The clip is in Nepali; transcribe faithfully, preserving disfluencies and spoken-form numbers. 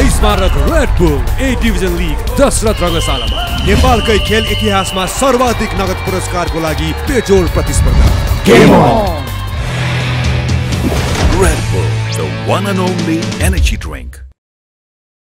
तेईस March Red Bull A division league Dasharath रङ्गशालामा नेपालकै खेल इतिहासमा सर्वाधिक नगद पुरस्कारको लागि बेजोड प्रतिस्पर्धा। Game on! Red Bull, the one and only energy drink.